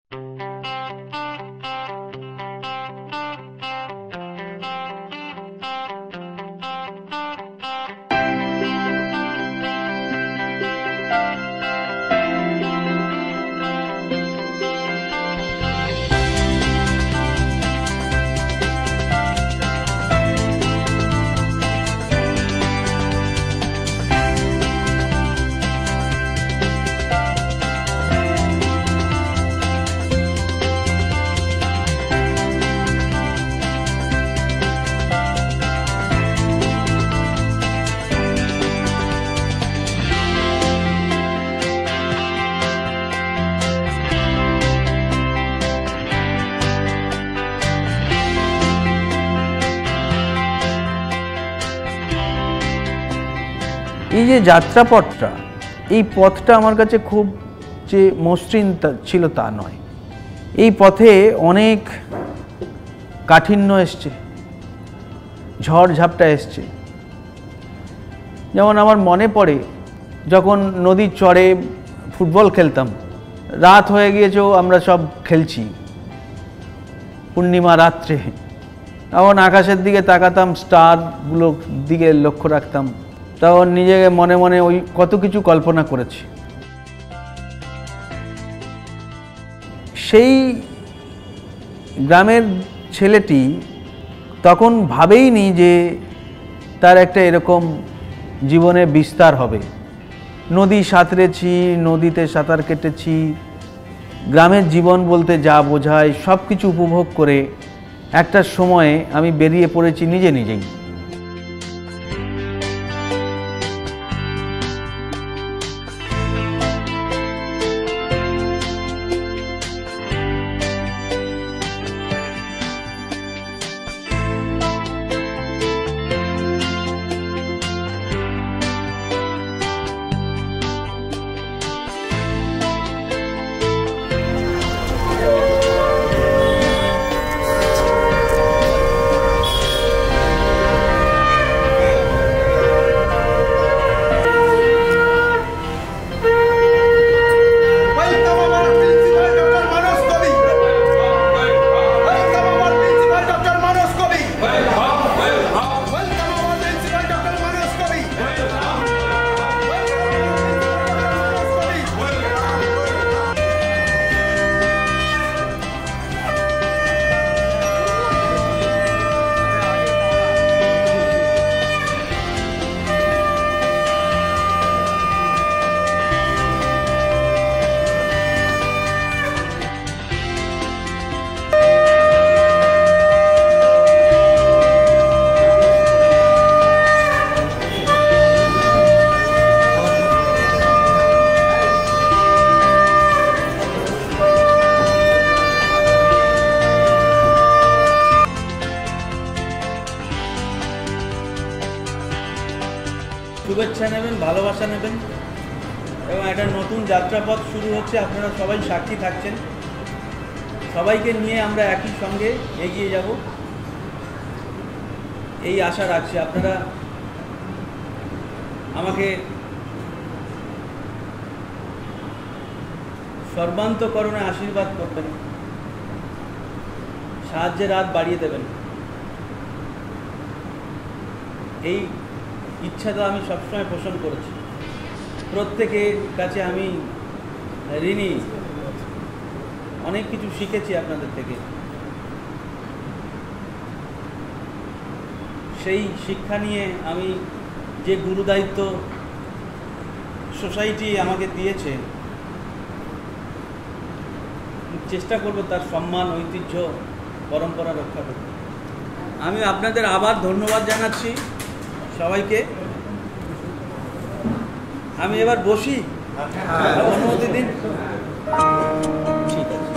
এই যে যাত্রাপথটা, এই পথটা আমার কাছে খুব যে মসৃণ ছিল তা নয়। এই পথে অনেক কাঠিন্য এসছে, ঝড় ঝাপটা এসছে। যেমন আমার মনে পড়ে যখন নদীর চরে ফুটবল খেলতাম, রাত হয়ে গিয়েছেও আমরা সব খেলছি, পূর্ণিমা রাত্রে। তখন আকাশের দিকে তাকাতাম, স্টারগুলোর দিকে লক্ষ্য রাখতাম, তখন নিজেকে মনে মনে ওই কত কিছু কল্পনা করেছি। সেই গ্রামের ছেলেটি তখন ভাবেইনি যে তার একটা এরকম জীবনে বিস্তার হবে। নদী সাঁতরেছি, নদীতে সাঁতার কেটেছি, গ্রামের জীবন বলতে যা বোঝায় সব কিছু উপভোগ করে একটা সময়ে আমি বেরিয়ে পড়েছি নিজে নিজেই। শুভেচ্ছা নেবেন, ভালোবাসা নেবেন এবং একটা নতুন যাত্রাপথ শুরু হচ্ছে। আপনারা সবাই সাক্ষী থাকছেন। সবাইকে নিয়ে আমরা একই সঙ্গে এগিয়ে যাব এই আশা রাখছি। আপনারা আমাকে সর্বান্তকরণে আশীর্বাদ করবেন, সাহায্যের হাত বাড়িয়ে দেবেন। এই ইচ্ছাটা আমি সবসময় পোষণ করেছি। প্রত্যেকের কাছে আমি ঋণী। অনেক কিছু শিখেছি আপনাদের থেকে। সেই শিক্ষা নিয়ে আমি যে গুরুদায়িত্ব সোসাইটি আমাকে দিয়েছে, চেষ্টা করব তার সম্মান, ঐতিহ্য, পরম্পরা রক্ষা করতে। আমি আপনাদের আবার ধন্যবাদ জানাচ্ছি সবাইকে। আমি এবার বসি, অনুমতি দিন। ঠিক আছে।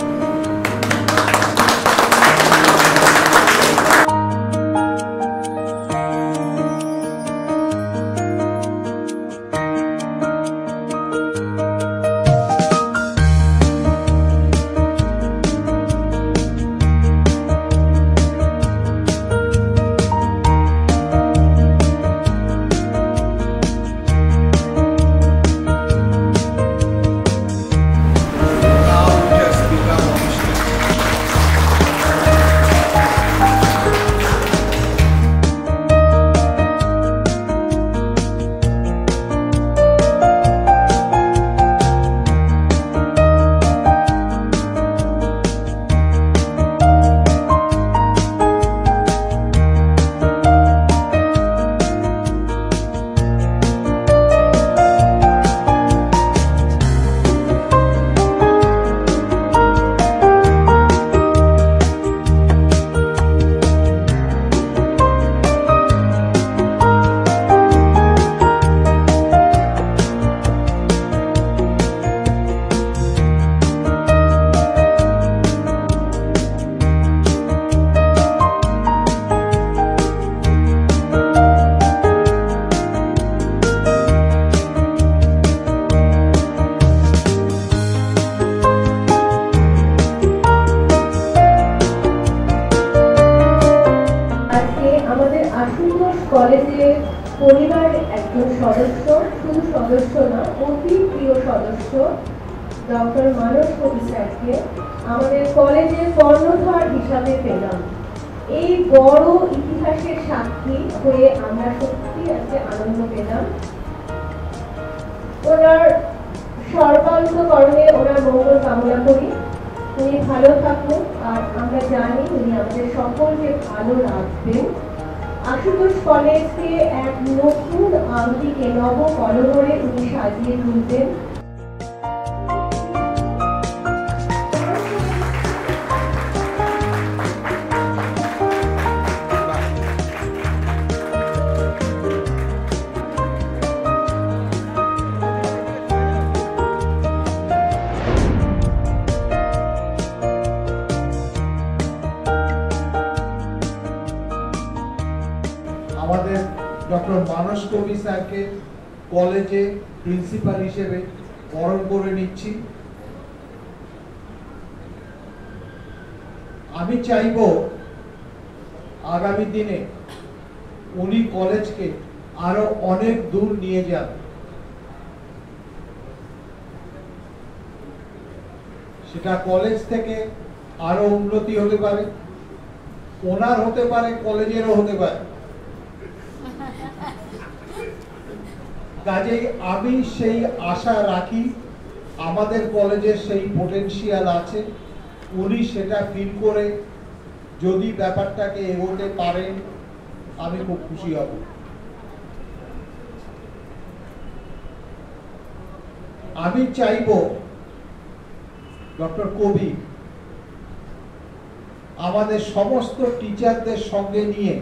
কলেজের পরিবার একজন সদস্য, শুধু সদস্য না, অতি প্রিয় সদস্য ডক্টর মানস কবি স্যারকে আমাদের কলেজের কর্ণধার হিসাবে পেলাম। এই বড় ইতিহাসের সাক্ষী হয়ে আমরা সত্যি আজকে আনন্দ পেলাম। ওনার সর্বান্তকরণে ওনার মঙ্গল কামনা করি, উনি ভালো থাকুন, আর আমরা জানি উনি আমাদের সকলকে ভালো রাখবেন। আশুতোষ কলেজকে এক নতুন আঙ্গিকে নব কলবরে উনি সাজিয়ে তুলবেন। আমাদের ডক্টর মানস কবি স্যারকে কলেজে প্রিন্সিপাল হিসেবে বরণ করে নিচ্ছি। আমি চাইব আগামী দিনে উনি কলেজকে আরো অনেক দূর নিয়ে যান। সেটা কলেজ থেকে আরো উন্নতি হতে পারে, ওনার হতে পারে, কলেজেরও হতে পারে। কাজেই আমি সেই আশা রাখি, আমাদের কলেজের সেই পোটেনশিয়াল আছে, উনি সেটা ফিল করে যদি ব্যাপারটাকে এগোতে পারেন আমি খুব খুশি হব। আমি চাইব ডক্টর কবি আমাদের সমস্ত টিচারদের সঙ্গে নিয়ে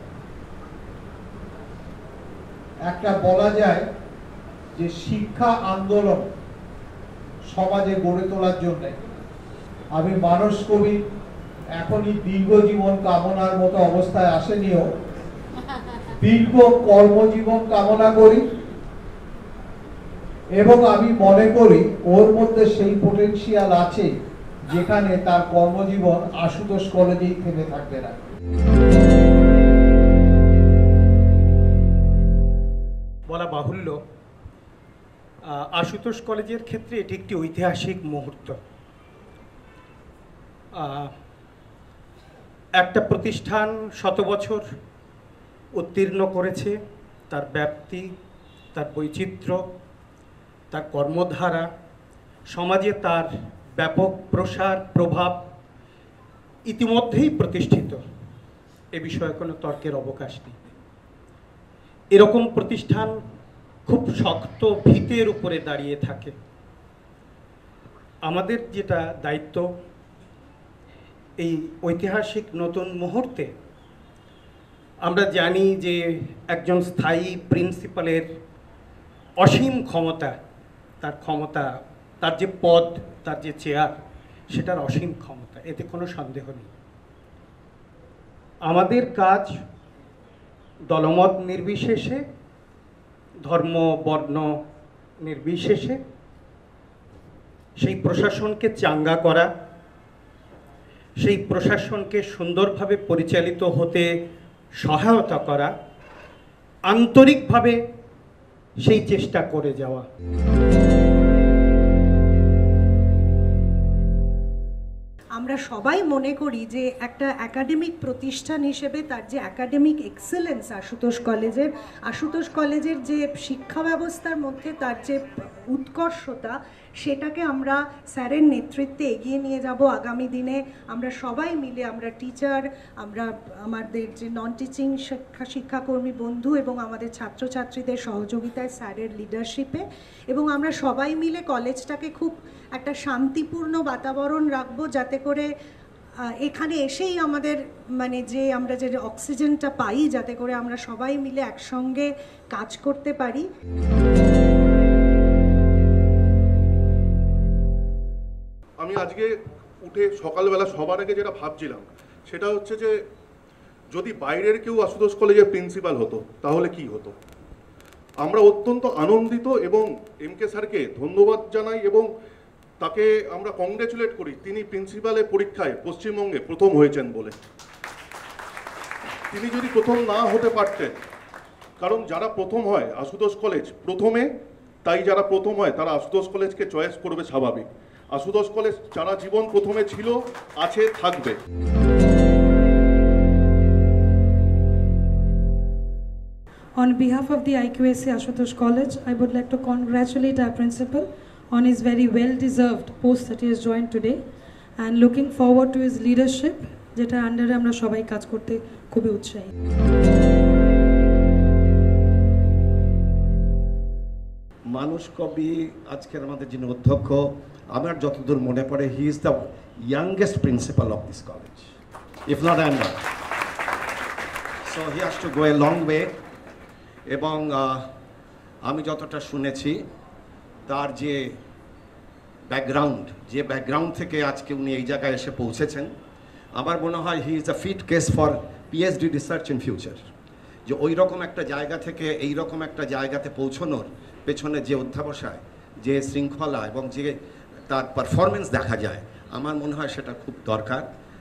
একটা বলা যায় যে শিক্ষা আন্দোলন সমাজে গড়ে তোলার জন্য আমি মানস কবি এখনই দীর্ঘ জীবন কামনার মতো অবস্থায় আসেনিও, দীর্ঘ কর্মজীবন কামনা করি এবং আমি মনে করি ওর মধ্যে সেই পোটেনশিয়াল আছে যেখানে তার কর্মজীবন আশুতোষ কলেজেই থেমে থাকবে না। বলা বাহুল্য, আশুতোষ কলেজের ক্ষেত্রে এটি একটি ঐতিহাসিক মুহূর্ত। একটা প্রতিষ্ঠান 100 বছর উত্তীর্ণ করেছে, তার ব্যাপ্তি, তার বৈচিত্র্য, তার কর্মধারা, সমাজে তার ব্যাপক প্রসার প্রভাব ইতিমধ্যেই প্রতিষ্ঠিত, এ বিষয়ে কোনো তর্কের অবকাশ নেই। এরকম প্রতিষ্ঠান খুব শক্ত ভিতের উপরে দাঁড়িয়ে থাকে। আমাদের যেটা দায়িত্ব, এই ঐতিহাসিক নতুন মুহূর্তে আমরা জানি যে একজন স্থায়ী প্রিন্সিপালের অসীম ক্ষমতা, তার যে পদ, তার যে চেয়ার, সেটার অসীম ক্ষমতা, এতে কোনো সন্দেহ নেই। আমাদের কাজ দলমত নির্বিশেষে, ধর্ম বর্ণ নির্বিশেষে সেই প্রশাসনকে চাঙ্গা করা, সেই প্রশাসনকে সুন্দরভাবে পরিচালিত হতে সহায়তা করা, আন্তরিকভাবে সেই চেষ্টা করে যাওয়া। আমরা সবাই মনে করি যে একটা একাডেমিক প্রতিষ্ঠান হিসেবে তার যে একাডেমিক এক্সেলেন্স আশুতোষ কলেজের যে শিক্ষা ব্যবস্থার মধ্যে তার যে উৎকর্ষতা, সেটাকে আমরা স্যারের নেতৃত্বে এগিয়ে নিয়ে যাব আগামী দিনে। আমরা সবাই মিলে, আমরা টিচার, আমরা আমাদের যে নন টিচিং শিক্ষাকর্মী বন্ধু এবং আমাদের ছাত্রছাত্রীদের সহযোগিতায়, স্যারের লিডারশিপে, এবং আমরা সবাই মিলে কলেজটাকে খুব একটা শান্তিপূর্ণ বাতাবরণ রাখবো, যাতে করে এখানে এসেই আমাদের আমরা যে অক্সিজেনটা পাই, যাতে করে আমরা সবাই মিলে একসঙ্গে কাজ করতে পারি। আমি আজকে উঠে সকালবেলা সবার আগে যেটা ভাবছিলাম সেটা হচ্ছে যে যদি বাইরের কেউ আশুতোষ কলেজের প্রিন্সিপাল হতো তাহলে কি হতো। আমরা অত্যন্ত আনন্দিত এবং এমকে স্যারকে ধন্যবাদ জানাই এবং তাকে আমরা কংগ্রেচুলেট করি, তিনি প্রিন্সিপালের পরীক্ষায় পশ্চিমবঙ্গে প্রথম হয়েছেন বলে। তিনি যদি প্রথম না হতে পারতেন কারণ যারা প্রথম হয় আশুতোষ কলেজ প্রথমে, তাই যারা প্রথম হয় তারা আশুতোষ কলেজকে চয়েস করবে, স্বাভাবিক। আশুতোষ কলেজ যারা জীবন প্রথমে ছিল, আছে, থাকবে। On behalf of the IQAC Ashutosh College, I would like to congratulate our principal on his very well-deserved post that he has joined today, and looking forward to his leadership, যেটা আন্ডারে আমরা সবাই কাজ করতে খুবই উৎসাহী। মানুষ কবি আজকের আমাদের যিনি অধ্যক্ষ, আমার যতদূর মনে পড়ে, he is the youngest principal of this college, if not under. So he has to go a long way. এবং আমি যতটা শুনেছি তার যে ব্যাকগ্রাউন্ড থেকে আজকে উনি এই জায়গায় এসে পৌঁছেছেন, আমার মনে হয় he is a fit case for PhD research in future. যে ওই রকম একটা জায়গা থেকে এই রকম একটা জায়গাতে পৌঁছানোর পেছনে যে অধ্যাবসায়, যে শৃঙ্খলা এবং যে তার পারফরমেন্স দেখা যায়, আমার মনে হয় সেটা খুব দরকার।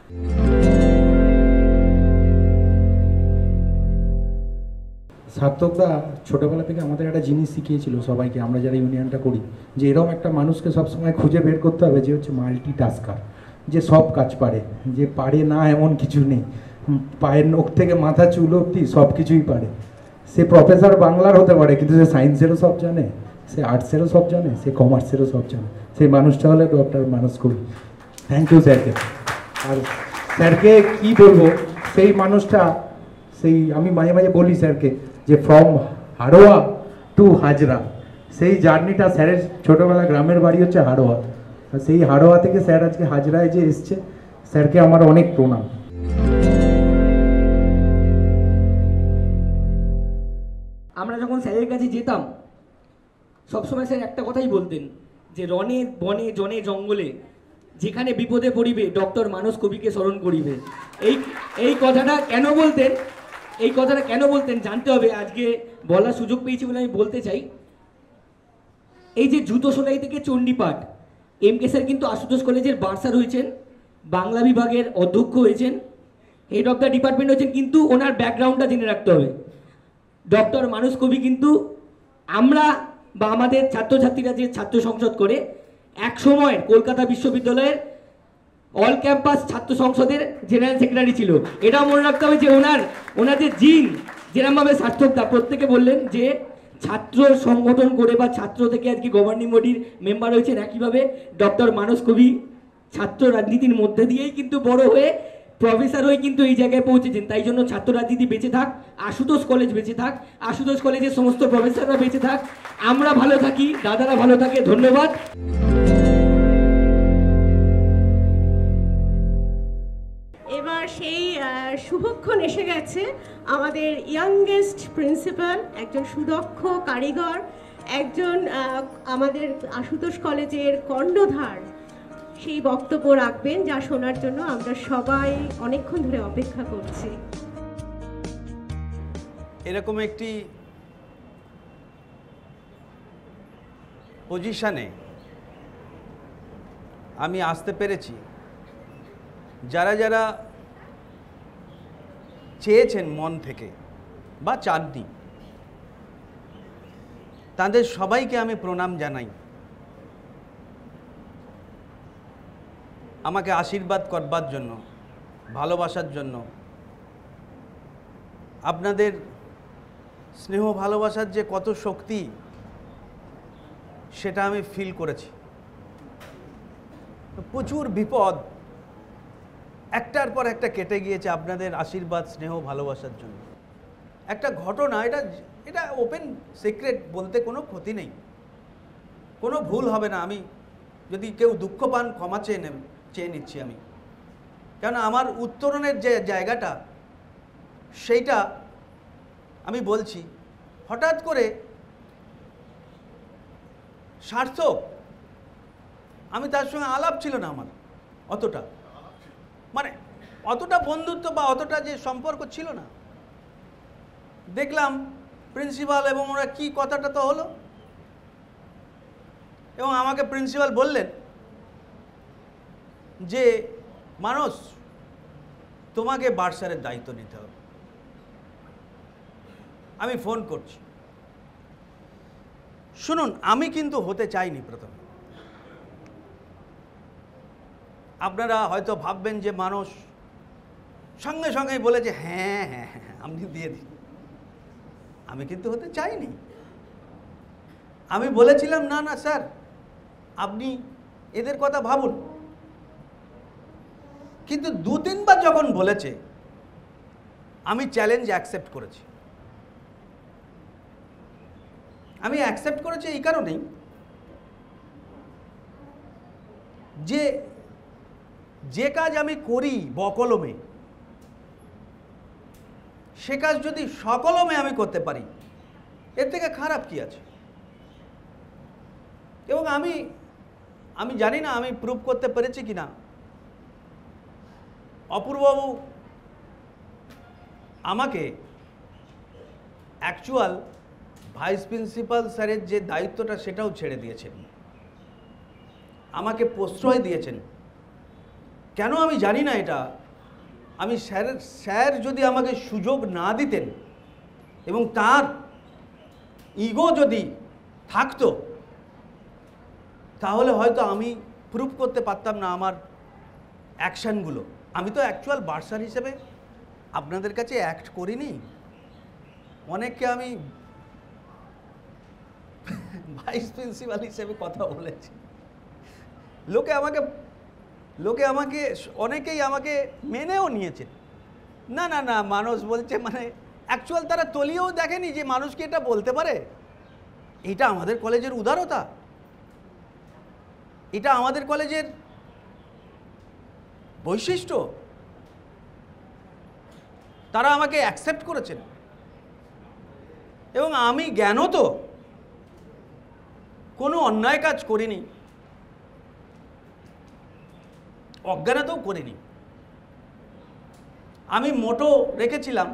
সার্থকদা ছোটোবেলা থেকে আমাদের একটা জিনিস শিখিয়েছিল সবাইকে, আমরা যারা ইউনিয়নটা করি, যে এরকম একটা মানুষকে সবসময় খুঁজে বের করতে হবে যে হচ্ছে মাল্টিটাস্কার, যে সব কাজ পারে, যে পারে না এমন কিছু নেই, পায়ের নখ থেকে মাথা চুল অবধি সব কিছুই পারে। সে প্রফেসর বাংলার হতে পারে, কিন্তু সে সায়েন্সেরও সব জানে, সে আর্টসেরও সব জানে, সে কমার্সেরও সব জানে। সেই মানুষটা হলে ডক্টর মানস কবি। থ্যাংক ইউ স্যারকে। আর স্যারকে কী বলবো, সেই মানুষটা, সেই আমি মাঝে মাঝে বলি স্যারকে যে ফ্রম হাড়োয়া টু হাজরা, সেই জার্নিটা স্যারের ছোটোবেলা গ্রামের বাড়ি হচ্ছে হাড়োয়া, আর সেই হাড়োয়া থেকে স্যার আজকে হাজরায় যে এসছে, স্যারকে আমার অনেক প্রণাম। আমরা যখন স্যারের কাছে যেতাম, সবসময় স্যার একটা কথাই বলতেন যে রনে বনে জনে জঙ্গলে যেখানে বিপদে পড়িবে ডক্টর মানস কবিকে স্মরণ করিবে। এই কথাটা কেন বলতেন জানতে হবে। আজকে বলার সুযোগ পেয়েছি বলে আমি বলতে চাই। এই যে জুতো সেলাই থেকে চণ্ডীপাঠ, এমকে স্যার কিন্তু আশুতোষ কলেজের বার্সার হয়েছেন, বাংলা বিভাগের অধ্যক্ষ হয়েছেন, হেড অফ দ্য ডিপার্টমেন্ট হয়েছেন, কিন্তু ওনার ব্যাকগ্রাউন্ডটা জেনে রাখতে হবে। ডক্টর মানস কবি কিন্তু আমরা বা আমাদের ছাত্রছাত্রীরা যে ছাত্র সংসদ করে, এক সময় কলকাতা বিশ্ববিদ্যালয়ের অল ক্যাম্পাস ছাত্র সংসদের জেনারেল সেক্রেটারি ছিল। এটাও মনে রাখতে হবে যে ওনার যে জিন, যেরকমভাবে সার্থকতা প্রত্যেকে বললেন যে ছাত্র সংগঠন করে বা ছাত্র থেকে আজকে গভর্নিং বডির মেম্বার হয়েছেন, একইভাবে ডক্টর মানস কবি ছাত্র রাজনীতির মধ্যে দিয়েই কিন্তু বড় হয়ে প্রফেসর হয়ে কিন্তু এই জায়গায় পৌঁছেছেন। তাই জন্য ছাত্র রাজনীতি বেঁচে থাক, আশুতোষ কলেজ বেঁচে থাক, আশুতোষ কলেজের সমস্ত প্রফেসররা বেঁচে থাক, আমরা ভালো থাকি, দাদারা ভালো থাকে। ধন্যবাদ। এবার সেই শুভক্ষণ এসে গেছে। আমাদের ইয়াংগেস্ট প্রিন্সিপাল, একজন সুদক্ষ কারিগর, একজন আমাদের আশুতোষ কলেজের কর্ণধার, সেই বক্তব্য রাখবেন, যা শোনার জন্য আমরা সবাই অনেকক্ষণ ধরে অপেক্ষা করছি। এরকম একটি পজিশনে আমি আসতে পেরেছি, যারা যারা চেয়েছেন মন থেকে বা চাননি, তাদের সবাইকে আমি প্রণাম জানাই। আমাকে আশীর্বাদ করবার জন্য, ভালোবাসার জন্য, আপনাদের স্নেহ ভালোবাসার যে কত শক্তি সেটা আমি ফিল করেছি। প্রচুর বিপদ একটার পর একটা কেটে গিয়েছে আপনাদের আশীর্বাদ, স্নেহ, ভালোবাসার জন্য। একটা ঘটনা, এটা ওপেন সিক্রেট, বলতে কোনো ক্ষতি নেই, কোনো ভুল হবে না। আমি যদি কেউ দুঃখ পান ক্ষমা চেয়ে নিচ্ছি আমি, কেন আমার উত্তরণের যে জায়গাটা সেইটা আমি বলছি। হঠাৎ করে সার্থক, আমি তার সঙ্গে আলাপ ছিল না আমার অতটা, মানে অতটা বন্ধুত্ব বা অতটা যে সম্পর্ক ছিল না। দেখলাম প্রিন্সিপাল এবং ওরা কি কথাটা তো হলো, এবং আমাকে প্রিন্সিপাল বললেন যে মানস, তোমাকে বার্সারের দায়িত্ব নিতে হবে। আমি ফোন করছি। শুনুন, আমি কিন্তু হতে চাইনি প্রথমে। আপনারা হয়তো ভাববেন যে মানুষ সঙ্গে সঙ্গেই বলেছে হ্যাঁ হ্যাঁ হ্যাঁ আপনি দিয়ে দিন। আমি কিন্তু হতে চাইনি। আমি বলেছিলাম না না স্যার, আপনি এদের কথা ভাবুন। কিন্তু 2-3 বার যখন বলেছে, আমি চ্যালেঞ্জ অ্যাকসেপ্ট করেছি। আমি অ্যাকসেপ্ট করেছি এই কারণেই যে যে কাজ আমি করি বকলমে, সে কাজ যদি সকলমে আমি করতে পারি, এর থেকে খারাপ কি আছে? এবং আমি জানি না আমি প্রুভ করতে পেরেছি কিনা। অপূর্ববাবু আমাকে অ্যাকচুয়াল ভাইস প্রিন্সিপাল স্যারের যে দায়িত্বটা সেটাও ছেড়ে দিয়েছেন, আমাকে প্রশ্রয় দিয়েছেন। কেন আমি জানি না এটা। আমি স্যার যদি আমাকে সুযোগ না দিতেন এবং তার ইগো যদি থাকতো, তাহলে হয়তো আমি প্রুভ করতে পারতাম না আমার অ্যাকশানগুলো। আমি তো অ্যাকচুয়াল বার্সার হিসেবে আপনাদের কাছে অ্যাক্ট করিনি। অনেককে আমি ভাইস প্রিন্সিপাল হিসেবে কথা বলেছি। লোকে আমাকে অনেকেই আমাকে মেনেও নিয়েছেন। না না না, মানুষ বলছে মানে অ্যাকচুয়াল তারা তলিয়েও দেখেনি যে মানুষকে এটা বলতে পারে। এটা আমাদের কলেজের উদারতা, এটা আমাদের কলেজের বৈশিষ্ট্য। তারা আমাকে অ্যাকসেপ্ট করেছেন এবং আমি জ্ঞানত কোনো অন্যায় কাজ করিনি, অজ্ঞানতাও করিনি। আমি মোটো রেখেছিলাম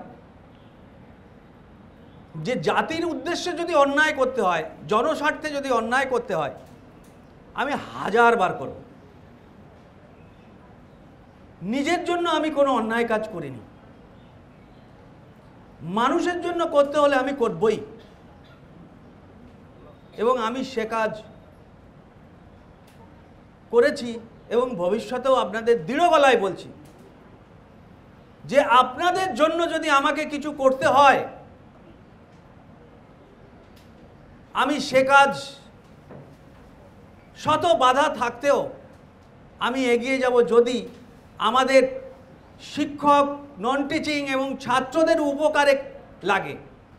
যে জাতির উদ্দেশ্যে যদি অন্যায় করতে হয়, জনস্বার্থে যদি অন্যায় করতে হয়, আমি 1000 বার করব। নিজের জন্য আমি কোনো অন্যায় কাজ করিনি। মানুষের জন্য করতে হলে আমি করবই, এবং আমি সে কাজ করেছি এবং ভবিষ্যতেও আপনাদের দৃঢ় গলায় বলছি যে আপনাদের জন্য যদি আমাকে কিছু করতে হয়, আমি সে কাজ শত বাধা থাকতেও আমি এগিয়ে যাব, যদি আমাদের শিক্ষক, নন টিচিং এবং ছাত্রদের উপকারে লাগে।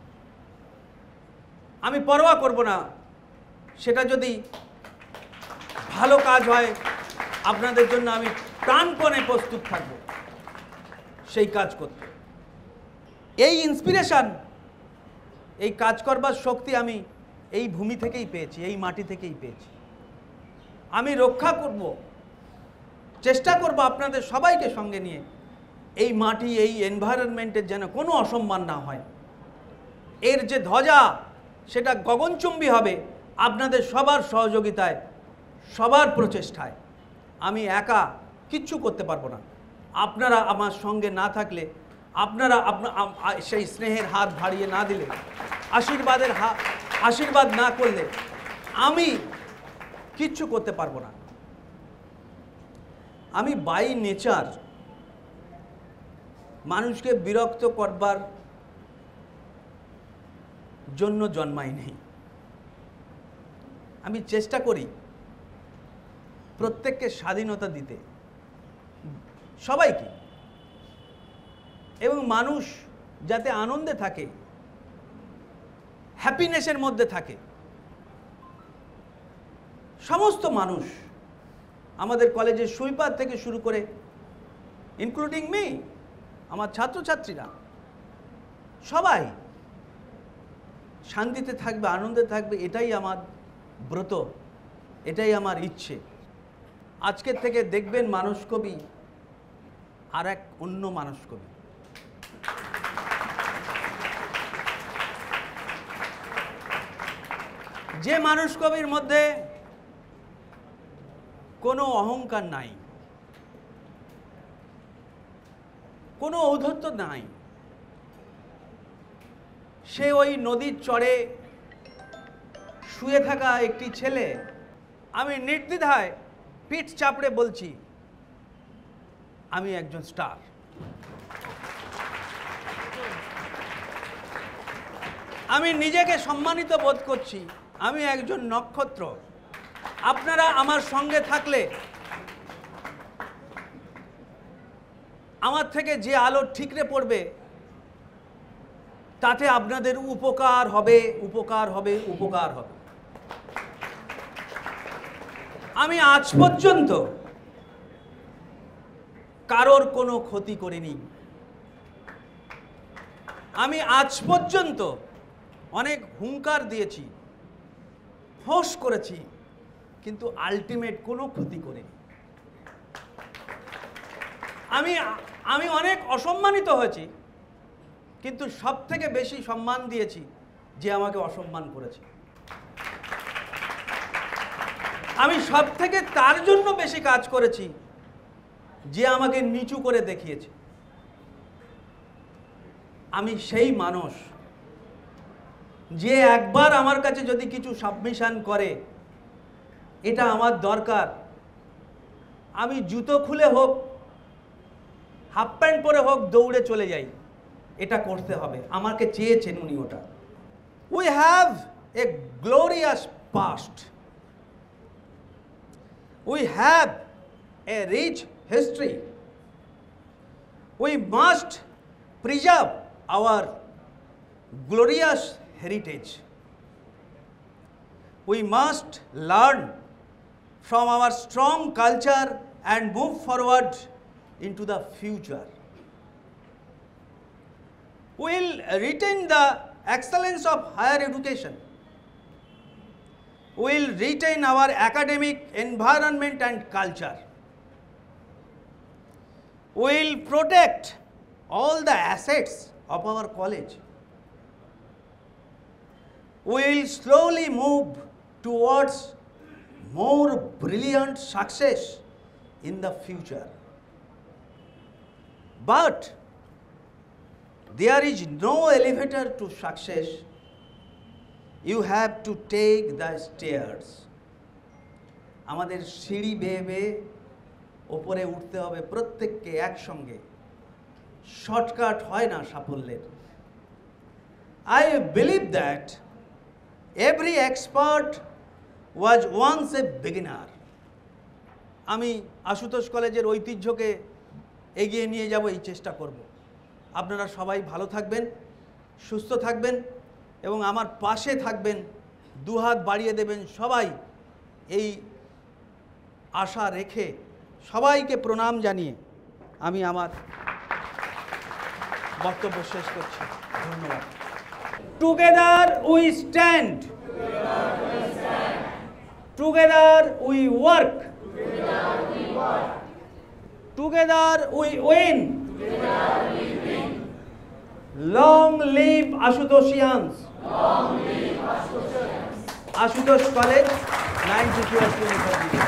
আমি পরোয়া করব না, সেটা যদি ভালো কাজ হয় আপনাদের জন্য আমি প্রাণপণে প্রস্তুত থাকব সেই কাজ করতে। এই ইন্সপিরেশন, এই কাজ করবার শক্তি আমি এই ভূমি থেকেই পেয়েছি, এই মাটি থেকেই পেয়েছি। আমি রক্ষা করব, চেষ্টা করব আপনাদের সবাইকে সঙ্গে নিয়ে এই মাটি, এই এনভায়রনমেন্টের যেন কোনো অসম্মান না হয়। এর যে ধ্বজা সেটা গগনচুম্বী হবে আপনাদের সবার সহযোগিতায়, সবার প্রচেষ্টায়। আমি একা কিচ্ছু করতে পারবো না। আপনারা আমার সঙ্গে না থাকলে, আপনারা সেই স্নেহের হাত বাড়িয়ে না দিলে, আশীর্বাদ না করলে আমি কিচ্ছু করতে পারবো না। আমি বাই নেচার মানুষকে বিরক্ত করবার জন্য জন্মাই নেই। আমি চেষ্টা করি প্রত্যেককে স্বাধীনতা দিতে, সবাইকে, এবং মানুষ যাতে আনন্দে থাকে, হ্যাপিনেসের মধ্যে থাকে। সমস্ত মানুষ, আমাদের কলেজের সুইপার থেকে শুরু করে ইনক্লুডিং মি, আমার ছাত্রছাত্রীরা সবাই শান্তিতে থাকবে, আনন্দে থাকবে, এটাই আমার ব্রত, এটাই আমার ইচ্ছে। আজকের থেকে দেখবেন মানস কবি আর এক অন্য মানস কবি। যে মানস কবির মধ্যে কোনো অহংকার নাই, কোনো ঔদ্ধত্য নাই, সে ওই নদীর চরে শুয়ে থাকা একটি ছেলে। আমি নির্দ্বিধায় পিঠ চাপড়ে বলছি, আমি একজন স্টার। আমি নিজেকে সম্মানিত বোধ করছি, আমি একজন নক্ষত্র। আপনারা আমার সঙ্গে থাকলে আমার থেকে যে আলো ঠিকরে পড়বে তাতে আপনাদের উপকার হবে, উপকার হবে, উপকার হবে। আমি আজ পর্যন্ত কারোর কোনো ক্ষতি করিনি। আমি আজ পর্যন্ত অনেক হুঙ্কার দিয়েছি, ফোঁস করেছি, কিন্তু আলটিমেট কোনো ক্ষতি করিনি। আমি অনেক অসম্মানিত হয়েছি, কিন্তু সব থেকে বেশি সম্মান দিয়েছি যে আমাকে অসম্মান করেছে। আমি সব থেকে তার জন্য বেশি কাজ করেছি যে আমাকে নিচু করে দেখিয়েছে। আমি সেই মানুষ যে একবার আমার কাছে যদি কিছু সাবমিশন করে, এটা আমার দরকার, আমি জুতো খুলে হোক, হাফ প্যান্ট পরে হোক, দৌড়ে চলে যাই, এটা করতে হবে। আমাকে চেয়েছেন উনি ওটা। We have a glorious past, we have a rich history, we must preserve our glorious heritage. We must learn from our strong culture and move forward into the future. We will retain the excellence of higher education. We will retain our academic environment and culture. We will protect all the assets of our college. We will slowly move towards more brilliant success in the future. But there is no elevator to success. You have to take the stairs. আমাদের সিঁড়ি বেয়ে বেয়ে ওপরে উঠতে হবে প্রত্যেককে একসঙ্গে। Shortcut হয় না সাফল্যের। I believe that every expert was once a beginner. আমি আশুতোষ কলেজের ঐতিহ্যকে এগিয়ে নিয়ে যাব, এই চেষ্টা করব। আপনারা সবাই ভালো থাকবেন, সুস্থ থাকবেন এবং আমার পাশে থাকবেন, দুহাত বাড়িয়ে দেবেন সবাই, এই আশা রেখে সবাইকে প্রণাম জানিয়ে আমি আমার বক্তব্য শেষ করছি। ধন্যবাদ। Together we stand. Together we work. Together we win. Long live Ashutoshians. Ashutosh College, 9th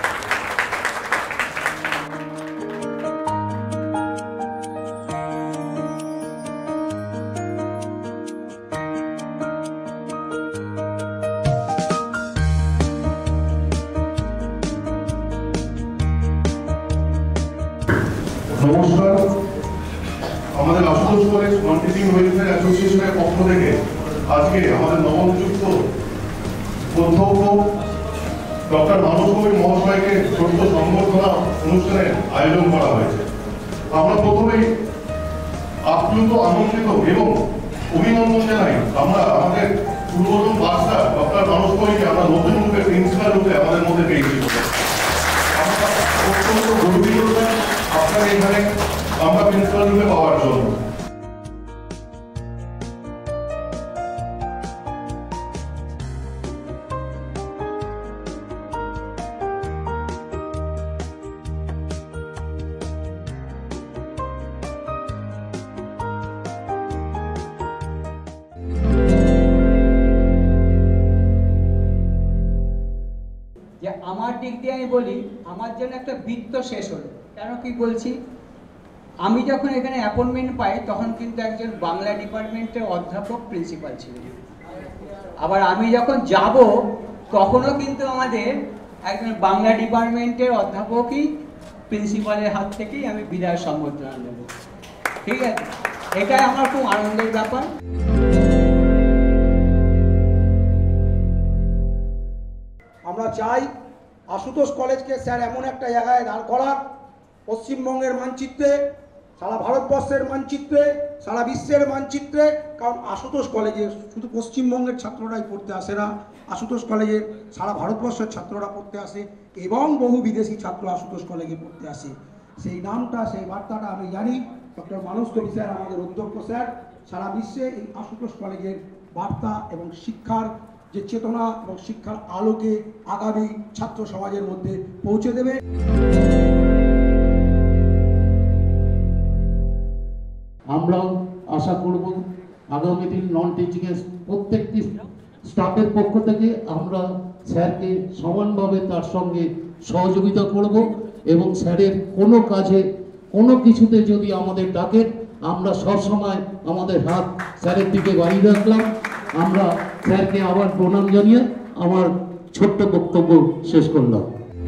নমস্কার। আমাদের আশুতোষ কলেজ মার্কেটিং ওয়েলফেয়ার অ্যাসোসিয়েশনের পক্ষ থেকে আজকে আমাদের নবনিযুক্ত অধ্যক্ষ ডক্টর মানস কবির মহাশয়কে ছোট্ট সংবর্ধনা অনুষ্ঠানের আয়োজন করা হয়েছে। আমরা প্রথমেই আপ্লুত, আনন্দিত এবং অভিনন্দন জানাই। আমরা আমাদের পূর্বতন বার্তা ডক্টর মানস কবিকে আমরা নতুন রূপে প্রিন্সিপাল রূপে আমাদের মধ্যে পেয়েছি। আমরা অত্যন্ত গর্বিত আপনার এখানে আমরা প্রিন্সিপাল রূপে পাওয়ার জন্য। যে আমার দিক দিয়ে আমি বলি, আমার জন্য একটা বৃত্ত শেষ হলো। কেন কি বলছি, আমি যখন এখানে অ্যাপয়েন্টমেন্ট পাই তখন কিন্তু একজন বাংলা ডিপার্টমেন্টের অধ্যাপক প্রিন্সিপাল ছিলেন। আবার আমি যখন যাব তখনও কিন্তু আমাদের একজন বাংলা ডিপার্টমেন্টের অধ্যাপকই প্রিন্সিপালের হাত থেকেই আমি বিদায় সম্বর্ধনা নেব। ঠিক আছে, এটাই আমার খুব আনন্দের ব্যাপার। আমরা চাই আশুতোষ কলেজকে স্যার এমন একটা জায়গায় দাঁড় করার, পশ্চিমবঙ্গের মানচিত্রে, সারা ভারতবর্ষের মানচিত্রে, সারা বিশ্বের মানচিত্রে। কারণ আশুতোষ কলেজে শুধু পশ্চিমবঙ্গের ছাত্ররাই পড়তে আসে না, আশুতোষ কলেজে সারা ভারতবর্ষের ছাত্ররা পড়তে আসে এবং বহু বিদেশি ছাত্র আশুতোষ কলেজে পড়তে আসে। সেই নামটা, সেই বার্তাটা আমি জানি ডক্টর মানস কবি স্যার, আমাদের অধ্যক্ষ স্যার, সারা বিশ্বে এই আশুতোষ কলেজের বার্তা এবং শিক্ষার যে চেতনা এবং শিক্ষার আলোকে আগামী ছাত্র সমাজের মধ্যে পৌঁছে দেবে। আমরাও আশা করব আগামী দিন নন টিচিং এর প্রত্যেকটি স্টাফের পক্ষ থেকে আমরা স্যারকে সমানভাবে তার সঙ্গে সহযোগিতা করব এবং স্যারের কোনো কাজে কোনো কিছুতে যদি আমাদের ডাকেন আমরা সবসময় আমাদের হাত স্যারের দিকে বাড়িয়ে রাখলাম। আমরা স্যারকে আবার প্রণাম জানিয়ে আমার ছোট্ট বক্তব্য শেষ করলাম।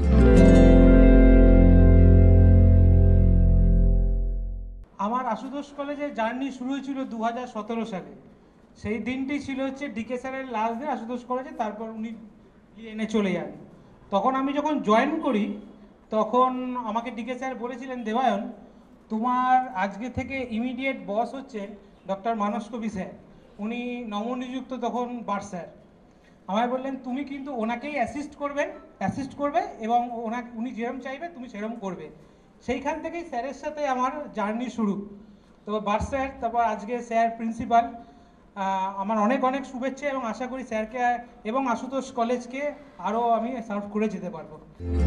আমার আশুতোষ কলেজের জার্নি শুরু হয়েছিল 2017 সালে। সেই দিনটি ছিল হচ্ছে ডিকে স্যারের লাস্ট ডে আশুতোষ কলেজে, তারপর উনি এনে চলে যান। তখন আমি যখন জয়েন করি তখন আমাকে ডিকে স্যার বলেছিলেন, দেবায়ন তোমার আজকে থেকে ইমিডিয়েট বস হচ্ছেন ডক্টর মানস কবি স্যার, উনি নবনিযুক্ত তখন বার স্যার। আমায় বললেন তুমি কিন্তু ওনাকেই অ্যাসিস্ট করবে এবং উনি যেরকম চাইবে তুমি সেরকম করবে। সেইখান থেকেই স্যারের সাথে আমার জার্নি শুরু। তো বার স্যার, তারপর আজকে স্যার প্রিন্সিপাল, আমার অনেক অনেক শুভেচ্ছা এবং আশা করি স্যারকে এবং আশুতোষ কলেজকে আরও আমি সার্ভ করে যেতে পারবো।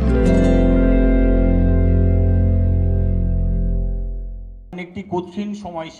একটি কঠিন সময়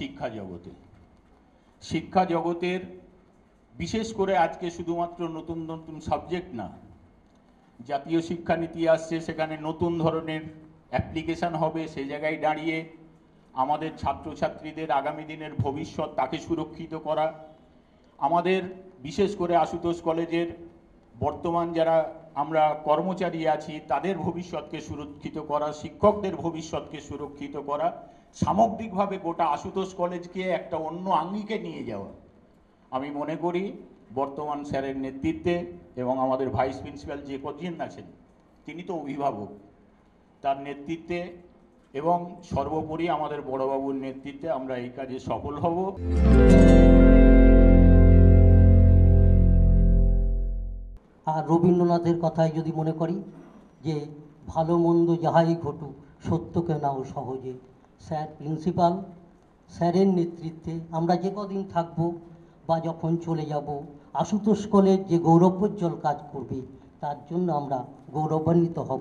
শিক্ষা জগতের বিশেষ করে আজকে শুধুমাত্র নতুন নতুন সাবজেক্ট না, জাতীয় শিক্ষানীতি আসছে, সেখানে নতুন ধরনের অ্যাপ্লিকেশন হবে। সেই জায়গায় দাঁড়িয়ে আমাদের ছাত্রছাত্রীদের আগামী দিনের ভবিষ্যৎ তাকে সুরক্ষিত করা, আমাদের বিশেষ করে আশুতোষ কলেজের বর্তমান যারা আমরা কর্মচারী আছি তাদের ভবিষ্যৎকে সুরক্ষিত করা, শিক্ষকদের ভবিষ্যৎকে সুরক্ষিত করা, সামগ্রিকভাবে গোটা আশুতোষ কলেজকে একটা অন্য আঙ্গিকে নিয়ে যাওয়া। আমি মনে করি বর্তমান স্যারের নেতৃত্বে এবং আমাদের ভাইস প্রিন্সিপাল যে কজন আছেন তিনি তো অভিভাবক, তার নেতৃত্বে এবং সর্বোপরি আমাদের বড়বাবুর নেতৃত্বে আমরা এই কাজে সফল হব। আর রবীন্দ্রনাথের কথায় যদি মনে করি যে ভালো মন্দ যাহাই ঘটুক সত্যকে নাও সহজে, স্যার প্রিন্সিপাল, স্যারের নেতৃত্বে আমরা যে কদিন থাকবো বা যখন চলে যাব আশুতোষ কলেজ যে গৌরবোজ্জ্বল কাজ করবে তার জন্য আমরা গৌরবান্বিত হব।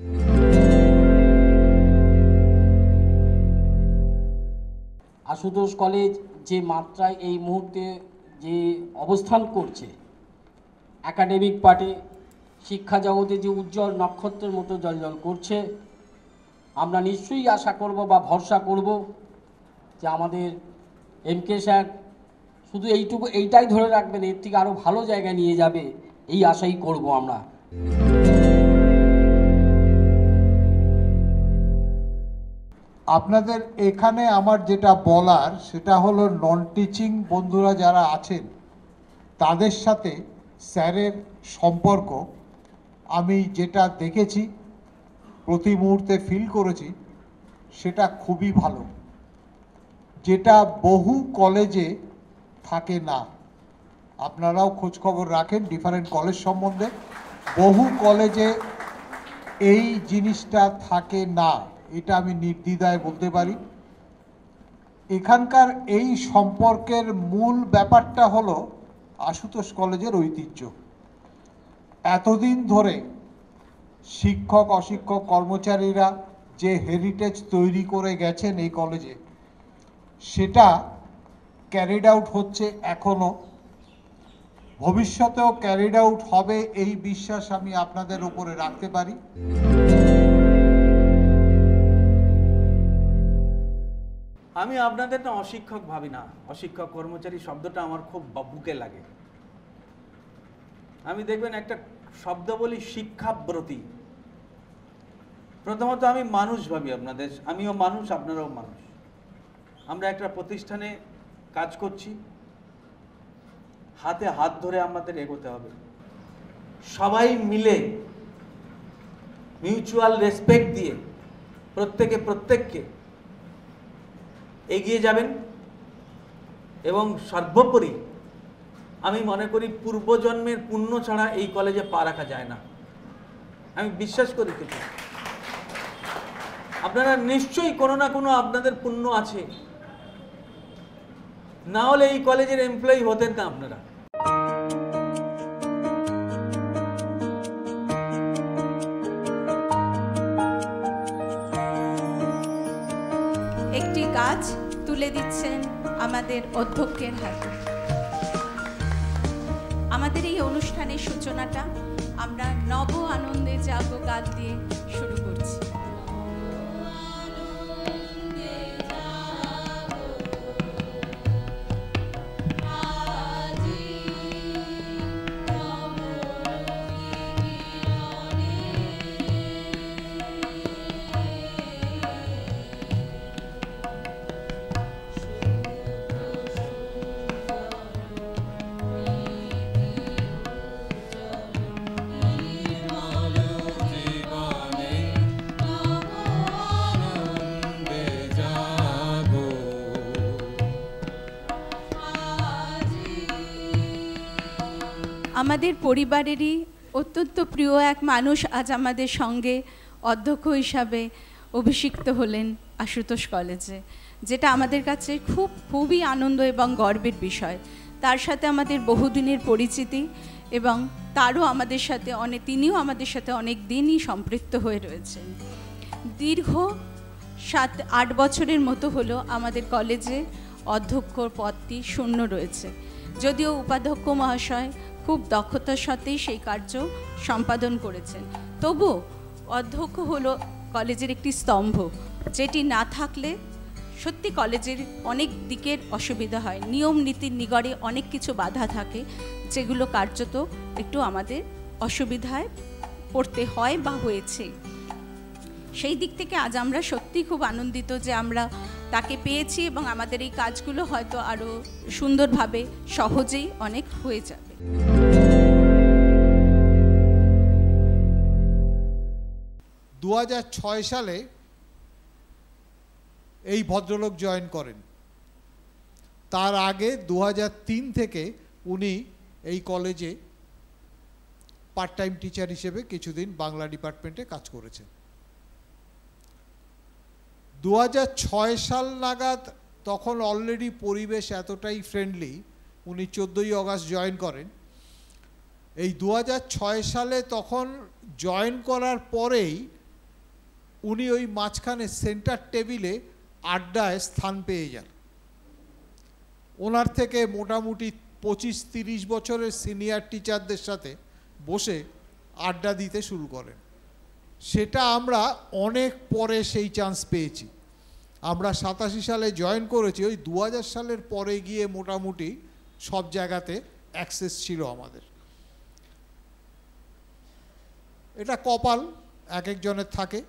আশুতোষ কলেজ যে মাত্রায় এই মুহূর্তে যে অবস্থান করছে, একাডেমিক পার্টে শিক্ষা জগতে যে উজ্জ্বল নক্ষত্রের মতো জ্বলজ্বল করছে, আমরা নিশ্চয়ই আশা করব বা ভরসা করব যে আমাদের এমকে স্যার শুধু এইটাই ধরে রাখবেন, এর থেকে আরও ভালো জায়গায় নিয়ে যাবে, এই আশাই করব আমরা। আপনাদের এখানে আমার যেটা বলার সেটা হলো নন টিচিং বন্ধুরা যারা আছেন তাদের সাথে স্যারের সম্পর্ক আমি যেটা দেখেছি, প্রতি মুহূর্তে ফিল করেছি, সেটা খুবই ভালো, যেটা বহু কলেজে থাকে না। আপনারাও খোঁজখবর রাখেন ডিফারেন্ট কলেজ সম্বন্ধে, বহু কলেজে এই জিনিসটা থাকে না, এটা আমি নির্দ্বিধায় বলতে পারি। এখানকার এই সম্পর্কের মূল ব্যাপারটা হলো আশুতোষ কলেজের ঐতিহ্য। এতদিন ধরে শিক্ষক অশিক্ষক কর্মচারীরা যে হেরিটেজ তৈরি করে গেছেন এই কলেজে, সেটা ক্যারিড আউট হচ্ছে এখনো, ভবিষ্যতেও ক্যারিড আউট হবে এই বিশ্বাস আমি আপনাদের উপরে রাখতে পারি। আমি আপনাদের না অশিক্ষক ভাবি না, অশিক্ষক কর্মচারী শব্দটা আমার খুব বুকে লাগে। আমি দেখবেন একটা শব্দ বলি শিক্ষাব্রতী। প্রথমত আমি মানুষ ভাবি আপনাদের, আমিও মানুষ, আপনারাও মানুষ। আমরা একটা প্রতিষ্ঠানে কাজ করছি, হাতে হাত ধরে আমাদের এগোতে হবে, সবাই মিলে মিউচুয়াল রেসপেক্ট দিয়ে প্রত্যেককে এগিয়ে যাবেন। এবং সর্বোপরি আমি মনে করি পূর্বজন্মের পুণ্য ছাড়া এই কলেজে পা রাখা যায় না। আমি বিশ্বাস করি কিছু আপনারা নিশ্চয়ই কোনো না কোনো আপনাদের পুণ্য আছে, না হলে এই কলেজের এমপ্লয়ি হতেন না আপনারা। একটি গাছ তুলে দিচ্ছেন আমাদের অধ্যক্ষের হাতে। আমাদের এই অনুষ্ঠানের সূচনাটা আমরা নব আনন্দে জাগো গান দিয়ে শুরু করছি। আমাদের পরিবারেরই অত্যন্ত প্রিয় এক মানুষ আজ আমাদের সঙ্গে অধ্যক্ষ হিসাবে অভিষিক্ত হলেন আশুতোষ কলেজে, যেটা আমাদের কাছে খুবই আনন্দ এবং গর্বের বিষয়। তার সাথে আমাদের বহুদিনের পরিচিতি এবং তারও আমাদের সাথে তিনিও আমাদের সাথে অনেক দিনই সম্পৃক্ত হয়ে রয়েছেন। দীর্ঘ 7-8 বছরের মতো হলো আমাদের কলেজে অধ্যক্ষ পদটি শূন্য রয়েছে, যদিও উপাধ্যক্ষ মহাশয় খুব দক্ষতার সাথেই সেই কার্য সম্পাদন করেছেন। তবু অধ্যক্ষ হলো কলেজের একটি স্তম্ভ, যেটি না থাকলে সত্যি কলেজের অনেক দিকের অসুবিধা হয়। নিয়ম নীতির নিগড়ে অনেক কিছু বাধা থাকে, যেগুলো কার্যত একটু আমাদের অসুবিধায় পড়তে হয় বা হয়েছে। সেই দিক থেকে আজ আমরা সত্যি খুব আনন্দিত যে আমরা তাকে পেয়েছি এবং আমাদের এই কাজগুলো হয়তো আরও সুন্দরভাবে সহজেই অনেক হয়ে যাবে। 2006 সালে এই ভদ্রলোক জয়েন করেন। তার আগে 2003 থেকে উনি এই কলেজে পার্ট টাইম টিচার হিসেবে কিছুদিন বাংলা ডিপার্টমেন্টে কাজ করেছেন। 2006 সাল নাগাদ তখন অলরেডি পরিবেশ এতটাই ফ্রেন্ডলি, উনি 14ই আগস্ট জয়েন করেন। এই 2006 সালে তখন জয়েন করার পরেই উনি ওই মাঝখানে সেন্টার টেবিলে আড্ডায় স্থান পেয়ে যান। ওনার থেকে মোটামুটি 25-30 বছরের সিনিয়র টিচারদের সাথে বসে আড্ডা দিতে শুরু করেন। সেটা আমরা অনেক পরে সেই চান্স পেয়েছি। আমরা 87 সালে জয়েন করেছি, ওই 2000 সালের পরে গিয়ে মোটামুটি সব জায়গাতে অ্যাক্সেস ছিল আমাদের। এটা কপাল এক একজনের থাকে।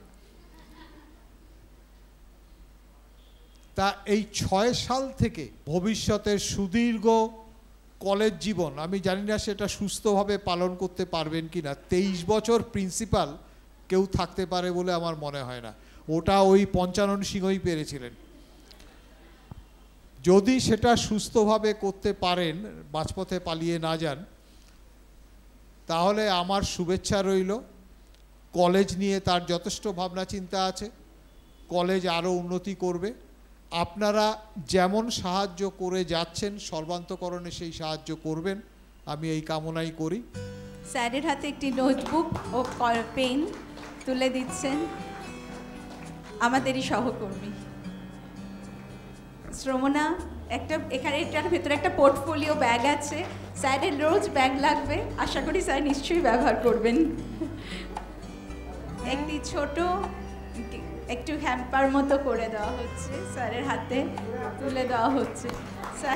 তা এই 6 সাল থেকে ভবিষ্যতের সুদীর্ঘ কলেজ জীবন, আমি জানি না সেটা সুস্থভাবে পালন করতে পারবেন কি না। 23 বছর প্রিন্সিপাল কেউ থাকতে পারে বলে আমার মনে হয় না। ওটা ওই পঞ্চানন সিংহই পেরেছিলেন। যদি সেটা সুস্থভাবে করতে পারেন, মাঝপথে পালিয়ে না যান, তাহলে আমার শুভেচ্ছা রইল। কলেজ নিয়ে তার যথেষ্ট ভাবনা চিন্তা আছে, কলেজ আরও উন্নতি করবে। আপনারা যেমন সাহায্য করে যাচ্ছেন সর্বান্তকরণে সেই সাহায্য করবেন, আমি এই কামনাই করি। স্যারের হাতে একটি নোটবুক ও পেন তুলে দিচ্ছেন আমাদেরই সহকর্মী শ্রমণা। এখানে এটার ভেতরে একটা পোর্টফোলিও ব্যাগ আছে, স্যারের রোজ ব্যাগ লাগবে, আশা করি স্যার নিশ্চয়ই ব্যবহার করবেন। একটি ছোট একটু হ্যাম্পার মতো করে দেওয়া হচ্ছে, স্যারের হাতে তুলে দেওয়া হচ্ছে। স্যার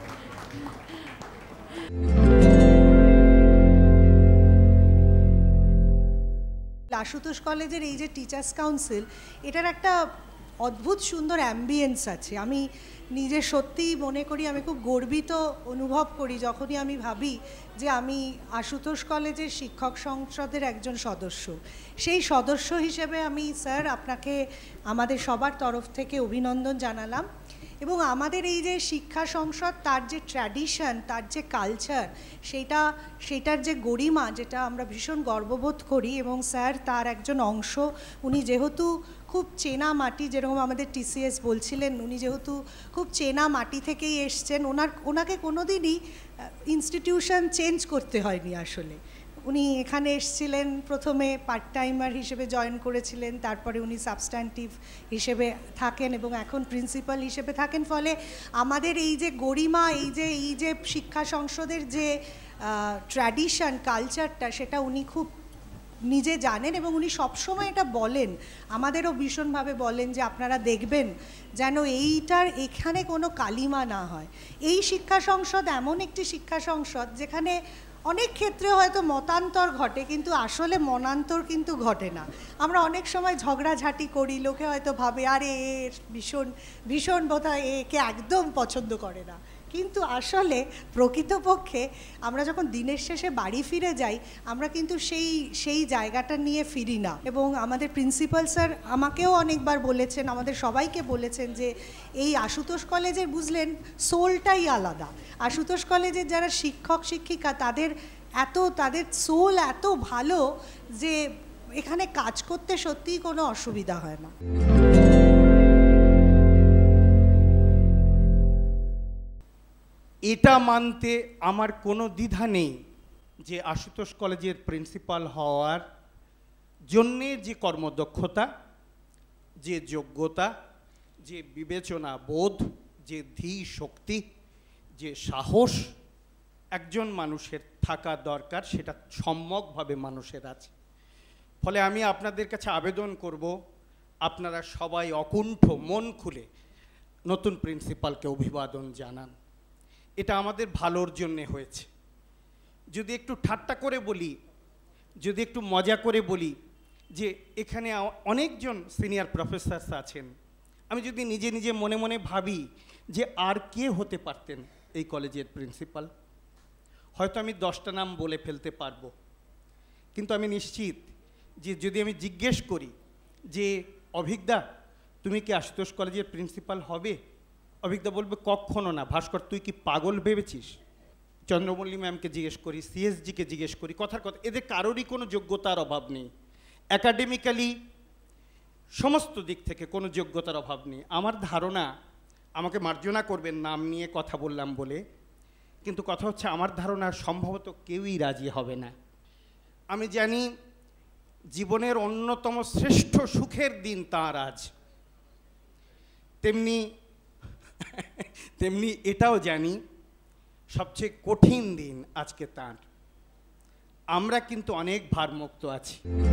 আশুতোষ কলেজের এই যে টিচার্স কাউন্সিল, এটার একটা অদ্ভুত সুন্দর অ্যাম্বিয়েন্স আছে। আমি নিজে সত্যিই মনে করি, আমি খুব গর্বিত অনুভব করি যখনই আমি ভাবি যে আমি আশুতোষ কলেজের শিক্ষক সংসদের একজন সদস্য। সেই সদস্য হিসেবে আমি স্যার আপনাকে আমাদের সবার তরফ থেকে অভিনন্দন জানালাম। এবং আমাদের এই যে শিক্ষা সংসদ, তার যে ট্র্যাডিশন, তার যে কালচার, সেটার যে গরিমা, যেটা আমরা ভীষণ গর্ববোধ করি। এবং স্যার তার একজন অংশ। উনি যেহেতু খুব চেনা মাটি, যেরকম আমাদের টিসিএস বলছিলেন, উনি যেহেতু খুব চেনা মাটি থেকেই এসছেন, ওনাকে কোনোদিনই ইনস্টিটিউশন চেঞ্জ করতে হয়নি। আসলে উনি এখানে এসেছিলেন, প্রথমে পার্ট টাইমার হিসেবে জয়েন করেছিলেন, তারপরে উনি সাবস্ট্যান্টিভ হিসেবে থাকেন এবং এখন প্রিন্সিপাল হিসেবে থাকেন। ফলে আমাদের এই যে গরিমা, এই যে শিক্ষা সংসদের যে ট্র্যাডিশন, কালচারটা, সেটা উনি খুব নিজে জানেন এবং উনি সবসময় এটা বলেন, আমাদেরও ভীষণভাবে বলেন যে আপনারা দেখবেন যেন এখানে কোনো কালিমা না হয়। এই শিক্ষা সংসদ এমন একটি শিক্ষা সংসদ যেখানে অনেক ক্ষেত্রে হয়তো মতান্তর ঘটে, কিন্তু আসলে মনান্তর কিন্তু ঘটে না। আমরা অনেক সময় ঝগড়াঝাটি করি, লোকে হয়তো ভাবে আরে ভীষণ বোধহয় একে একদম পছন্দ করে না, কিন্তু আসলে প্রকৃতপক্ষে আমরা যখন দিনের শেষে বাড়ি ফিরে যাই, আমরা কিন্তু সেই জায়গাটা নিয়ে ফিরি না। এবং আমাদের প্রিন্সিপাল স্যার আমাকেও অনেকবার বলেছেন, আমাদের সবাইকে বলেছেন যে এই আশুতোষ কলেজের বুঝলেন সোলটাই আলাদা। আশুতোষ কলেজের যারা শিক্ষক শিক্ষিকা, তাদের সোল এত ভালো যে এখানে কাজ করতে সত্যিই কোনো অসুবিধা হয় না। এটা মানতে আমার কোনো দ্বিধা নেই যে আশুতোষ কলেজের প্রিন্সিপাল হওয়ার জন্যে যে কর্মদক্ষতা, যে যোগ্যতা, যে বিবেচনা বোধ, যে ধী শক্তি, যে সাহস একজন মানুষের থাকা দরকার, সেটা সম্যকভাবে মানুষের আছে। ফলে আমি আপনাদের কাছে আবেদন করব, আপনারা সবাই অকুণ্ঠ মন খুলে নতুন প্রিন্সিপালকে অভিবাদন জানান। এটা আমাদের ভালোর জন্যে হয়েছে। যদি একটু ঠাট্টা করে বলি, যদি একটু মজা করে বলি যে এখানে অনেকজন সিনিয়র প্রফেসরস আছেন, আমি যদি নিজে নিজে মনে মনে ভাবি যে আর কে হতে পারতেন এই কলেজের প্রিন্সিপাল, হয়তো আমি 10টা নাম বলে ফেলতে পারবো। কিন্তু আমি নিশ্চিত যে যদি আমি জিজ্ঞেস করি যে অভিজ্ঞতা তুমি কি আশুতোষ কলেজের প্রিন্সিপাল হবে, অভিজ্ঞতা বলবে কখনো না। ভাস্কর তুই কি পাগল ভেবেছিস? চন্দ্রমল্লী ম্যামকে জিজ্ঞেস করি, সিএসজিকে জিজ্ঞেস করি, কথার কথা, এদের কারোরই কোনো যোগ্যতার অভাব নেই। অ্যাকাডেমিক্যালি সমস্ত দিক থেকে কোনো যোগ্যতার অভাব নেই। আমার ধারণা, আমাকে মার্জনা করবেন নাম নিয়ে কথা বললাম বলে, কিন্তু কথা হচ্ছে আমার ধারণা সম্ভবত কেউই রাজি হবে না। আমি জানি জীবনের অন্যতম শ্রেষ্ঠ সুখের দিন তাঁর আজ, তেমনি এটাও জানি সবচেয়ে কঠিন দিন আজকে তাঁর। আমরা কিন্তু অনেক ভারমুক্ত আছি।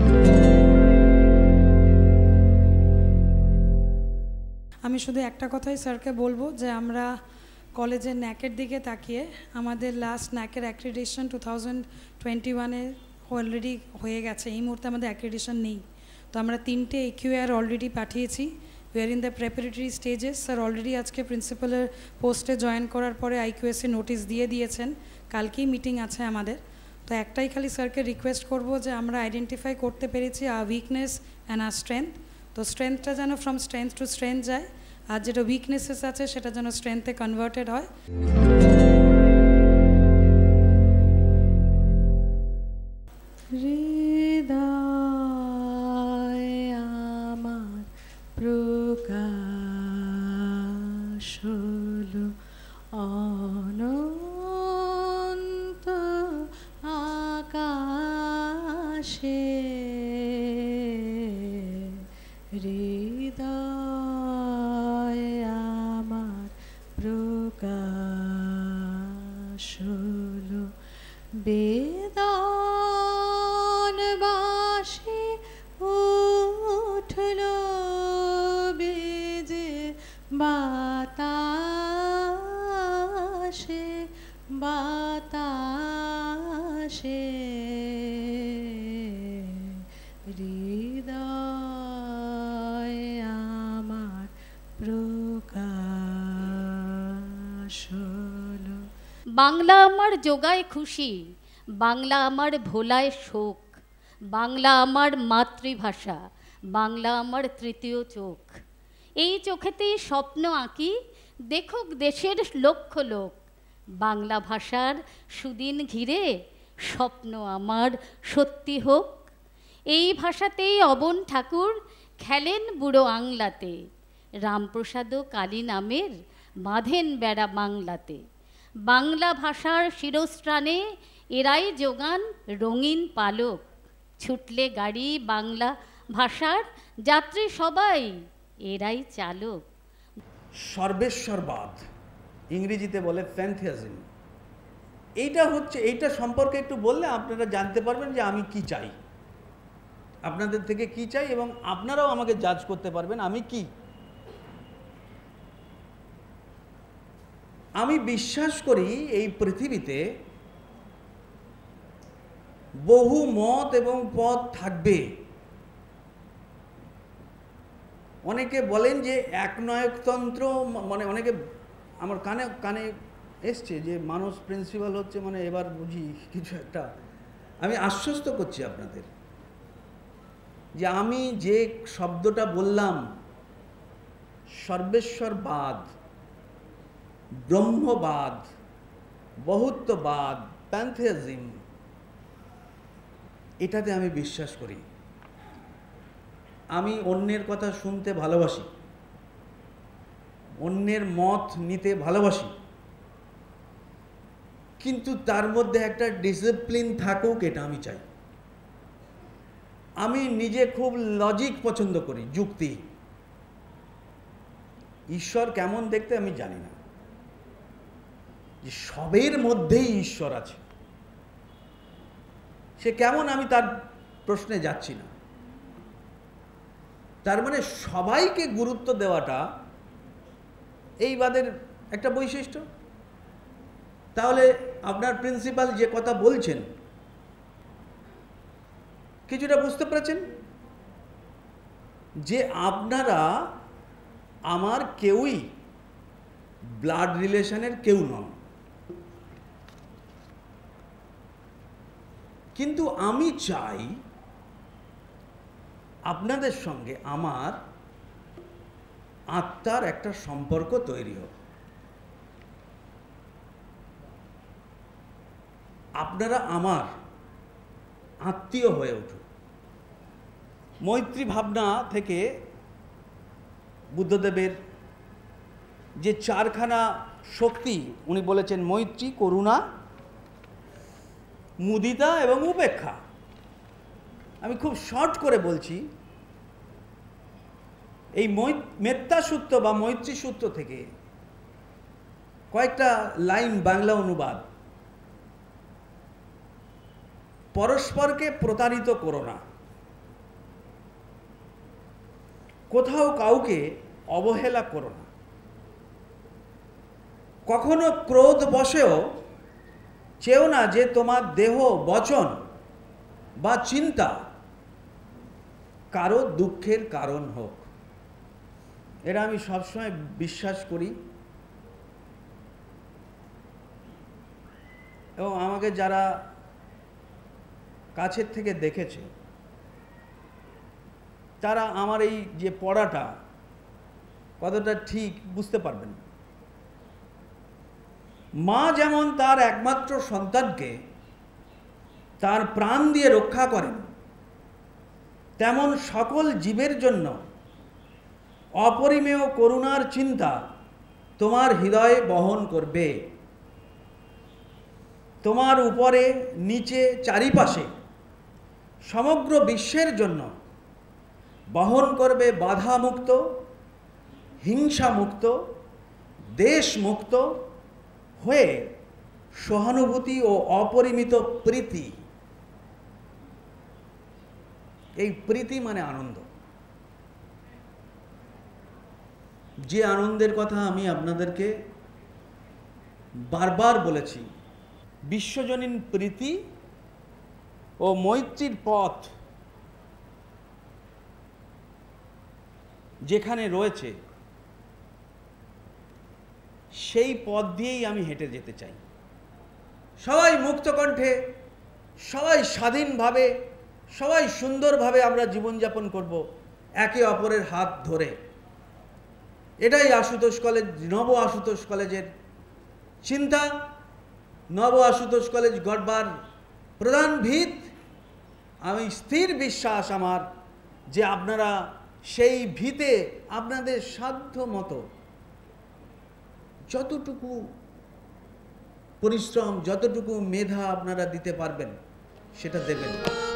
আমি শুধু একটা কথাই স্যারকে বলবো যে আমরা কলেজের ন্যাকের দিকে তাকিয়ে, আমাদের লাস্ট ন্যাকের অ্যাক্রিডিশন 2021-এ অলরেডি হয়ে গেছে। এই মুহূর্তে আমাদের অ্যাক্রিডিশন নেই, তো আমরা 3টে EQR অলরেডি পাঠিয়েছি। We are in the preparatory stages. Sir already আজকে প্রিন্সিপালের পোস্টে জয়েন করার পরে IQSC নোটিশ দিয়ে দিয়েছেন, কালকেই মিটিং আছে আমাদের। তো একটাই খালি স্যারকে রিকোয়েস্ট করব যে আমরা আইডেন্টিফাই করতে পেরেছি আর উইকনেস অ্যান্ড আর স্ট্রেংথ, তো স্ট্রেংথটা যেন ফ্রম স্ট্রেংথ টু স্ট্রেংথ যায়, আর যেটা উইকনেসেস আছে সেটা যেন স্ট্রেংথে কনভার্টেড হয়। হৃদয় আমার প্রকাশ হলো অনন্ত আকাশে, হৃদয় আমার প্রকাশ হলো বেদন। বাসে উঠলো আসে হৃদয় আমার প্রকাশ হলো। বাংলা আমার যোগায় খুশি, বাংলা আমার ভোলায় শোক, বাংলা আমার মাতৃভাষা, বাংলা আমার তৃতীয় চোখ। এই চোখেতেই স্বপ্ন আঁকি, দেখুক দেশের লক্ষ লোক। বাংলা ভাষার সুদিন ঘিরে স্বপ্ন আমার সত্যি হোক। এই ভাষাতেই অবন ঠাকুর খেলেন বুড়ো আংলাতে, রামপ্রসাদ কালী নামের বাঁধেন বেড়া বাংলাতে। বাংলা ভাষার শিরস্ত্রাণে এরাই যোগান রঙিন পালক, ছুটলে গাড়ি বাংলা ভাষার যাত্রী সবাই এরাই চালক। সর্বেশ্বরবাদ, ইংরেজিতে বলে প্যানথিয়াজম, এইটা সম্পর্কে একটু বললে আপনারা জানতে পারবেন যে আমি কি চাই, আপনাদের থেকে কি চাই, এবং আপনারাও আমাকে জাজ করতে পারবেন আমি কি। আমি বিশ্বাস করি এই পৃথিবীতে বহু মত এবং পথ থাকবে। অনেকে বলেন যে একনায়কতন্ত্র, মানে অনেকে আমার কানে কানে এসছে যে মানুষ প্রিন্সিপাল হচ্ছে, মানে এবার বুঝি কিছু একটা। আমি আশ্বস্ত করছি আপনাদের যে আমি যে শব্দটা বললাম, সর্বেশ্বরবাদ, ব্রহ্মবাদ, বহুত্ববাদ, প্যানথিয়াজম, এটাতে আমি বিশ্বাস করি। আমি অন্যের কথা শুনতে ভালোবাসি, অন্যের মত নিতে ভালোবাসি, কিন্তু তার মধ্যে একটা ডিসিপ্লিন থাকুক, এটা আমি চাই। আমি নিজে খুব লজিক পছন্দ করি, যুক্তি। ঈশ্বর কেমন দেখতে আমি জানি না, যে সবের মধ্যেই ঈশ্বর আছে, সে কেমন আমি তার প্রশ্নে যাচ্ছি না। তার মানে সবাইকে গুরুত্ব দেওয়াটা এই বাদের একটা বৈশিষ্ট্য। তাহলে আপনার প্রিন্সিপাল যে কথা বলছেন কিছুটা বুঝতে পেরেছেন যে আপনারা আমার কেউই ব্লাড রিলেশনের কেউ নন, কিন্তু আমি চাই আপনাদের সঙ্গে আমার আত্মার একটা সম্পর্ক তৈরি হোক। আপনারা আমার আত্মীয় হয়ে উঠুন। মৈত্রী ভাবনা থেকে বুদ্ধদেবের যে চারখানা শক্তি উনি বলেছেন, মৈত্রী, করুণা, মুদিতা এবং উপেক্ষা। আমি খুব শর্ট করে বলছি, এই মেত্তা সূত্র বা মৈত্রী সূত্র থেকে কয়েকটা লাইন বাংলা অনুবাদ। পরস্পরকে প্রতারিত করো না, কোথাও কাউকে অবহেলা করো না, কখনো ক্রোধ বশেও চেও না যে তোমার দেহ, বচন বা চিন্তা কারো দুঃখের কারণ হোক। এটা আমি সবসময় বিশ্বাস করি, এবং আমাকে যারা কাছের থেকে দেখেছে তারা আমার এই যে পড়াটা কতটা ঠিক বুঝতে পারবেন। মা যেমন তার একমাত্র সন্তানকে তার প্রাণ দিয়ে রক্ষা করেন, তেমন সকল জীবের জন্য অপরিমেয় করুণার চিন্তা তোমার হৃদয়ে বহন করবে। তোমার উপরে, নিচে, চারিপাশে সমগ্র বিশ্বের জন্য বহন করবে বাধামুক্ত, হিংসামুক্ত, দেশমুক্ত হয়ে সহানুভূতি ও অপরিমিত প্রীতি। এই প্রীতি মানে আনন্দ। যে আনন্দের কথা আমি আপনাদেরকে বারবার বলেছি, বিশ্বজনীন প্রীতি ও মৈত্রীর পথ যেখানে রয়েছে সেই পথ দিয়েই আমি হেঁটে যেতে চাই। সবাই মুক্তকণ্ঠে, সবাই স্বাধীনভাবে, সবাই সুন্দরভাবে আমরা জীবনযাপন করব একে অপরের হাত ধরে। এটাই আশুতোষ কলেজ, নব আশুতোষ কলেজের চিন্তা। নব আশুতোষ কলেজ গড়বার প্রধান ভিত। আমি স্থির বিশ্বাস আমার যে আপনারা সেই ভিতে আপনাদের সাধ্য মতো যতটুকু পরিশ্রম, যতটুকু মেধা আপনারা দিতে পারবেন সেটা দেবেন।